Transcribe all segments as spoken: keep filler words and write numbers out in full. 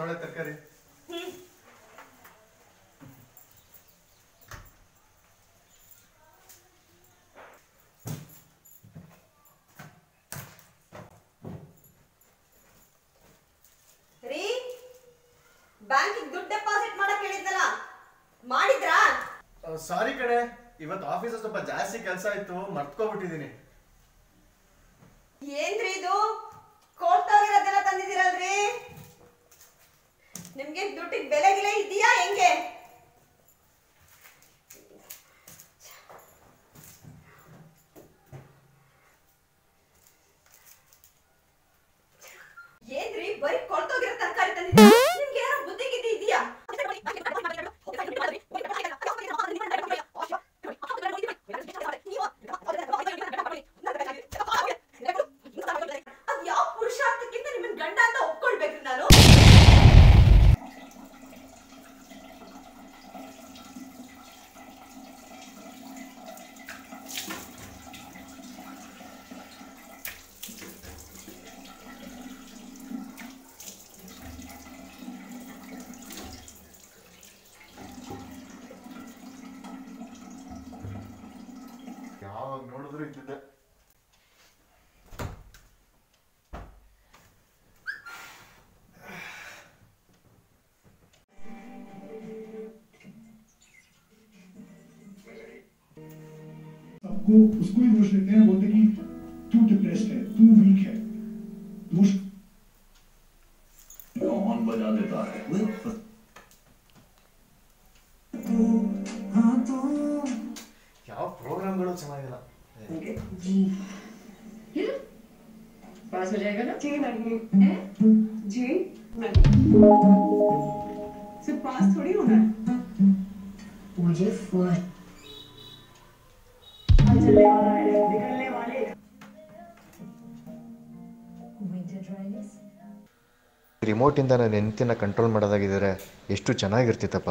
ತೊಳೆ ತರಕಾರಿ ರೀ ಬ್ಯಾಂಕಿಗೆ ದುಡ್ಡು ಡೆಪಾಸಿಟ್ ಮಾಡಕ್ಕೆ ಹೇಳಿದ್ನಲ್ಲ ಮಾಡಿದ್ರಾ? ಸಾರಿ ಕಣೆ, ಇವತ್ತು ಆಫೀಸ್ ಸ್ವಲ್ಪ ಜಾಸ್ತಿ ಕೆಲಸ ಇತ್ತು, ಮರ್ತ್ಕೊಬಿಟ್ಟಿದ್ದೀನಿ. ಏನ್ರಿ ಇದು ಕೊಡ್ತಾಗಿರೋದೆಲ್ಲ ತಂದಿದ್ದೀರಲ್ರಿ? ನಿಮ್ಗೆ ದುಡ್ಡಿಗೆ ಬೆಲೆ ಗಿಲೆ ಇದೆಯಾ ಹೆಂಗೆ? ಏನ್ರಿ ಬರೀ ಕೊಳ್ತೋಗಿರೋ ತರಕಾರಿ ತಂದಿದ್ದೀರಾ? ನಿಮ್ಗೆ ಯಾರೋ ಬುದ್ಧಿ ಗಿದ್ದಿ ಇದೆಯಾ? ಅದ್ ಯಾವ ಪುರುಷಾರ್ಥಕ್ಕಿಂತ ನಿಮ್ಮನ್ನ ಗಂಡ ಅಂತ ಒಪ್ಕೊಳ್ಬೇಕ್ರಿ ನಾನು? ಯಾವಾಗ ನೋಡಿದ್ರು ಇದ್ದಿದ್ದೆ. सबको उसको ही दोष देते हैं, बोलते कि तू डिप्रेस्ड है, तू वीक है, दोष ऑन बजा देता है। ಯಾವ ಪ್ರೋಗ್ರಾಮ್ಗಳು ಚೆನ್ನಾಗಿಲ್ಲ. जी पास हो जाएगा ना? जी नहीं है जी नहीं, सिर्फ पास थोड़ी होना है, मुझे फर्स्ट चलने वाला है, निकलने वाले विंटर ड्राइनेस. ರಿಮೋಟ್ ಇಂದ ನನ್ನ ಹೆಂಡತಿನ ಕಂಟ್ರೋಲ್ ಮಾಡೋದಾಗಿದ್ರೆ ಎಷ್ಟು ಚೆನ್ನಾಗಿರ್ತಿತ್ತಪ್ಪ.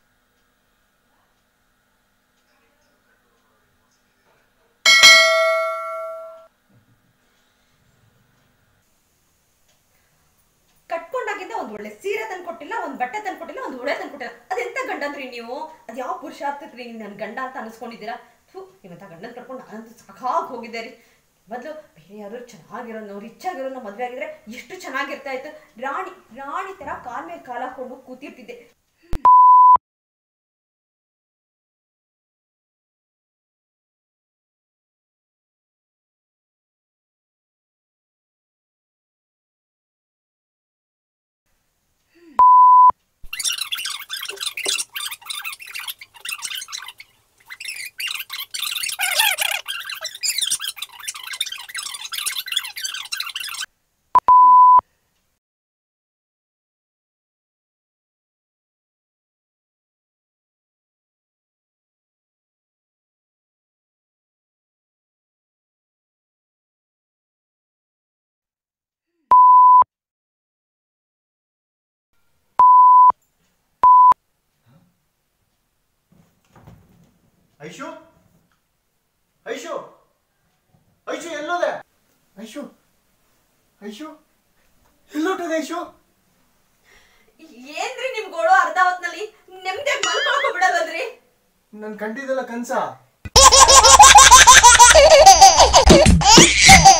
ಕಟ್ಕೊಂಡಾಗಿಂದ ಒಂದ್ ಒಳ್ಳೆ ಸೀರೆ ತಂದ್ಕೊಟ್ಟಿಲ್ಲ, ಒಂದ್ ಬಟ್ಟೆ ತಂದ್ಕೊಟ್ಟಿಲ್ಲ, ಒಂದ್ ಒಳ್ಳೆ ತಂದ್ಕೊಟ್ಟಿಲ್ಲ. ಅದೆಂತ ಗಂಡಂದ್ರಿ ನೀವು? ಅದ್ ಯಾವ ಪುರುಷಾರ್ಥಕ್ರಿ ನನ್ ಗಂಡ ಅಂತ ಅನ್ಸ್ಕೊಂಡಿದ್ದೀರಾ? ಥೂ, ಇವತ್ತ ಗಂಡನ್ ಕಟ್ಕೊಂಡು ನಾನಂತೂ ಸಾಕಾಗಿ ಹೋಗಿದ್ದೆ ರೀ. ಮೊದಲು ಬೇರೆ ಯಾರು ಚೆನ್ನಾಗಿರೋ ನಾವು ರಿಚ್ ಆಗಿರೋ ನಾವು ಮದುವೆ ಆಗಿದ್ರೆ ಎಷ್ಟು ಚೆನ್ನಾಗಿರ್ತಾ ಇತ್ತು. ರಾಣಿ ರಾಣಿ ತರ ಕಾಲ್ ಮೇಲೆ ಕಾಲ ಹಾಕೊಂಡು ಕೂತಿರ್ತಿದ್ದೆ. ಐಶು ಐಶು ಐಶು ಎಲ್ಲೋದೆ? ಐಶು ಐಶು ಎಲ್ಲೋಟದೆ? ಐಶು ಏನ್ರಿ ನಿಮ್ ಗೋಳು? ಅರ್ಧ ಹೊತ್ನಲ್ಲಿ ನೆಮ್ಮದಿ ಮಲ್ಕೊಳಕ್ ಬಿಡಲ್ವಲ್ರಿ? ನನ್ ಕಂಡಿದ್ದೆಲ್ಲ ಕನ್ಸ.